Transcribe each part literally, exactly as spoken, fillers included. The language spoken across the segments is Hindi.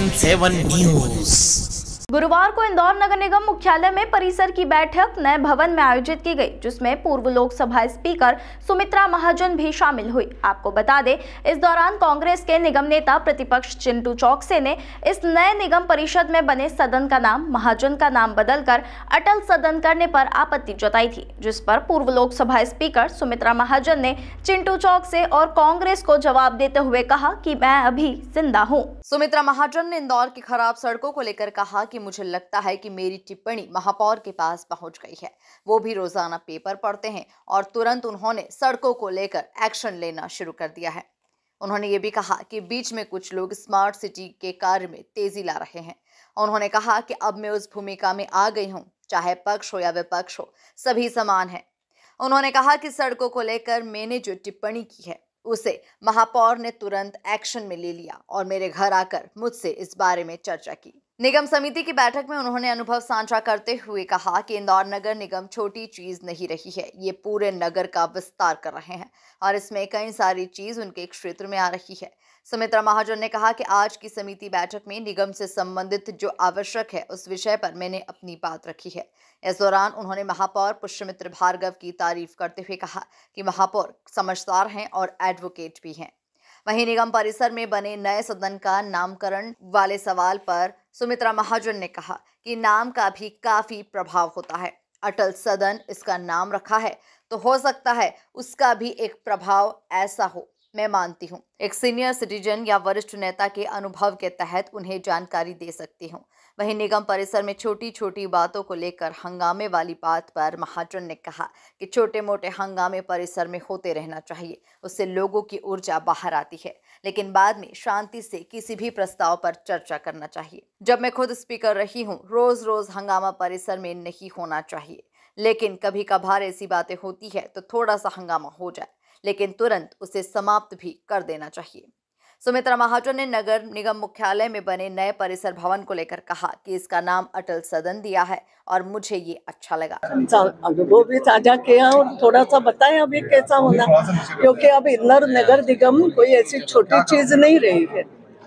N seven news. गुरुवार को इंदौर नगर निगम मुख्यालय में परिसर की बैठक नए भवन में आयोजित की गई, जिसमें पूर्व लोकसभा स्पीकर सुमित्रा महाजन भी शामिल हुई। आपको बता दें, इस दौरान कांग्रेस के निगम नेता प्रतिपक्ष चिंटू चौकसे ने इस नए निगम परिषद में बने सदन का नाम महाजन का नाम बदलकर अटल सदन करने पर आपत्ति जताई थी, जिस पर पूर्व लोकसभा स्पीकर सुमित्रा महाजन ने चिंटू चौकसे और कांग्रेस को जवाब देते हुए कहा कि मैं अभी जिंदा हूँ। सुमित्रा महाजन ने इंदौर की खराब सड़कों को लेकर कहा कि मुझे लगता है कि मेरी टिप्पणी महापौर के पास पहुंच गई है। वो भी रोजाना पेपर पढ़ते हैं और तुरंत उन्होंने सड़कों को लेकर एक्शन लेना शुरू कर दिया है। उन्होंने ये भी कहा कि बीच में कुछ लोग स्मार्ट सिटी के कार्य में तेजी ला रहे हैं। उन्होंने कहा कि अब मैं उस भूमिका में आ गई हूँ, चाहे पक्ष हो या विपक्ष हो, सभी समान है। उन्होंने कहा कि सड़कों को लेकर मैंने जो टिप्पणी की है उसे महापौर ने तुरंत एक्शन में ले लिया और मेरे घर आकर मुझसे इस बारे में चर्चा की। निगम समिति की बैठक में उन्होंने अनुभव साझा करते हुए कहा कि इंदौर नगर निगम छोटी चीज नहीं रही है, ये पूरे नगर का विस्तार कर रहे हैं और इसमें कई सारी चीज उनके क्षेत्र में आ रही है। सुमित्रा महाजन ने कहा कि आज की समिति बैठक में निगम से संबंधित जो आवश्यक है उस विषय पर मैंने अपनी बात रखी है। इस दौरान उन्होंने महापौर पुष्यमित्र भार्गव की तारीफ करते हुए कहा कि महापौर समझदार हैं और एडवोकेट भी हैं। वहीं निगम परिसर में बने नए सदन का नामकरण वाले सवाल पर सुमित्रा महाजन ने कहा कि नाम का भी काफी प्रभाव होता है। अटल सदन इसका नाम रखा है तो हो सकता है उसका भी एक प्रभाव ऐसा हो। मैं मानती हूँ एक सीनियर सिटीजन या वरिष्ठ नेता के अनुभव के तहत उन्हें जानकारी दे सकती हूँ। वहीं निगम परिसर में छोटी छोटी बातों को लेकर हंगामे वाली बात पर महाजन ने कहा कि छोटे मोटे हंगामे परिसर में होते रहना चाहिए, उससे लोगों की ऊर्जा बाहर आती है, लेकिन बाद में शांति से किसी भी प्रस्ताव पर चर्चा करना चाहिए। जब मैं खुद स्पीकर रही हूँ, रोज रोज हंगामा परिसर में नहीं होना चाहिए, लेकिन कभी कभार ऐसी बातें होती है तो थोड़ा सा हंगामा हो जाए, लेकिन तुरंत उसे समाप्त भी कर देना चाहिए। सुमित्रा महाजन ने नगर निगम मुख्यालय में बने नए परिसर भवन को लेकर कहा कि इसका नाम अटल सदन दिया है और मुझे ये अच्छा लगा। अनुभव भी साझा किया और थोड़ा सा बताया अभी कैसा होना, क्योंकि अब इंदौर नगर निगम कोई ऐसी छोटी चीज नहीं रही है।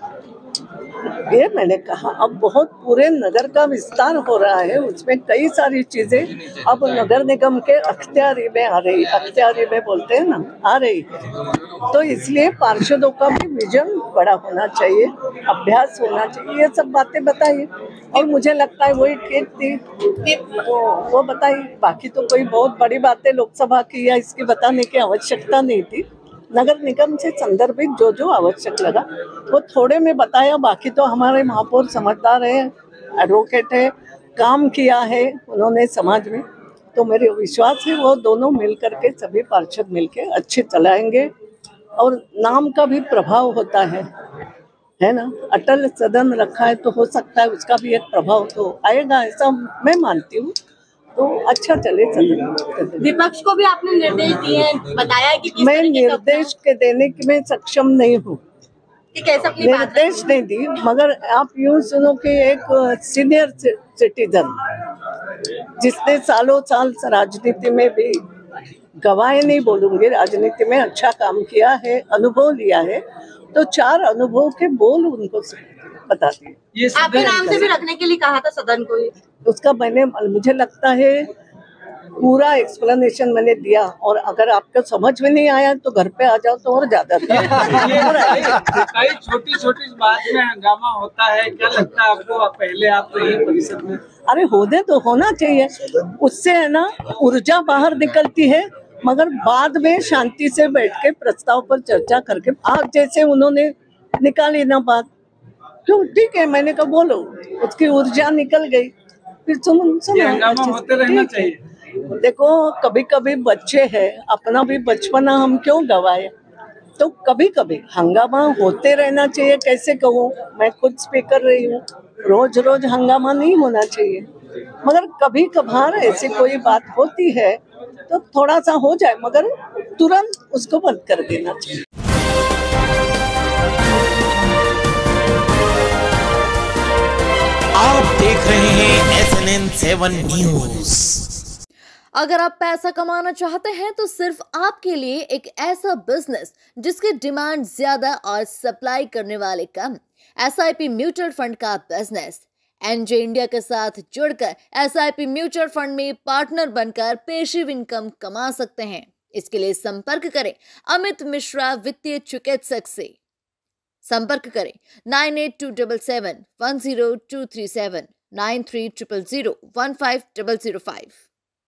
ये मैंने कहा अब बहुत पूरे नगर का विस्तार हो रहा है, उसमें कई सारी चीजें अब नगर निगम के अख्तियारी में आ रही, अख्तियारी में बोलते हैं ना, आ रही है। तो इसलिए पार्षदों का भी विजन बड़ा होना चाहिए, अभ्यास होना चाहिए, ये सब बातें बताइए और मुझे लगता है वही ठीक थी तो वो बताई। बाकी तो कोई बहुत बड़ी बातें लोकसभा की या इसकी बताने की आवश्यकता नहीं थी। नगर निगम से संदर्भित जो जो आवश्यक लगा वो थोड़े में बताया। बाकी तो हमारे महापौर समझदार है, एडवोकेट है, काम किया है उन्होंने समाज में, तो मेरे विश्वास है वो दोनों मिल करके सभी पार्षद मिलके अच्छे चलाएंगे। और नाम का भी प्रभाव होता है, है ना, अटल सदन रखा है तो हो सकता है उसका भी एक प्रभाव तो आएगा, ऐसा मैं मानती हूँ। तो अच्छा चले चले। विपक्ष को भी आपने निर्देश दिए हैं, बताया है कि किस मैं निर्देश के देने की मैं सक्षम नहीं हूँ, कैसे अपनी निर्देश नहीं दी, मगर आप यूँ सुनो कि एक सीनियर सिटीजन जिसने सालों साल राजनीति में भी गवाए नहीं बोलूंगी, राजनीति में अच्छा काम किया है, अनुभव लिया है, तो चार अनुभव के बोल उनको बता दिए। आपके नाम से भी रखने के लिए कहा था सदन को, उसका मैंने मुझे लगता है पूरा एक्सप्लेनेशन मैंने दिया, और अगर आपको समझ में नहीं आया तो घर पे आ जाओ तो और ज्यादा। कई छोटी छोटी बात में हंगामा होता है, क्या लगता है आपको? पहले आप तो यही परिषद में, अरे होने तो होना चाहिए, उससे है ना ऊर्जा बाहर निकलती है, मगर बाद में शांति से बैठ के प्रस्ताव पर चर्चा करके, आज जैसे उन्होंने निकाली ना बात, क्यों ठीक है मैंने कहा बोलो, उसकी ऊर्जा निकल गई, फिर सुन सुनो हंगामा होते रहना चाहिए। देखो कभी कभी बच्चे हैं, अपना भी बचपना हम क्यों गवाए, तो कभी कभी हंगामा होते रहना चाहिए। कैसे कहूँ, मैं खुद स्पीकर रही हूँ, रोज रोज हंगामा नहीं होना चाहिए, मगर कभी कभार ऐसी कोई बात होती है तो थोड़ा सा हो जाए, मगर तुरंत उसको बंद कर देना चाहिए। आप देख रहे हैं S N N seven news. अगर आप पैसा कमाना चाहते हैं तो सिर्फ आपके लिए एक ऐसा बिजनेस जिसकी डिमांड ज्यादा और सप्लाई करने वाले कम, एसआईपी म्यूचुअल फंड का बिजनेस। एनजे इंडिया के साथ जुड़कर एसआईपी म्यूचुअल फंड में पार्टनर बनकर पेशिव इनकम कमा सकते हैं। इसके लिए संपर्क करें अमित मिश्रा वित्तीय चिकित्सक से। संपर्क करें nine eight two seven seven one zero two three seven, nine three zero zero one five zero zero five.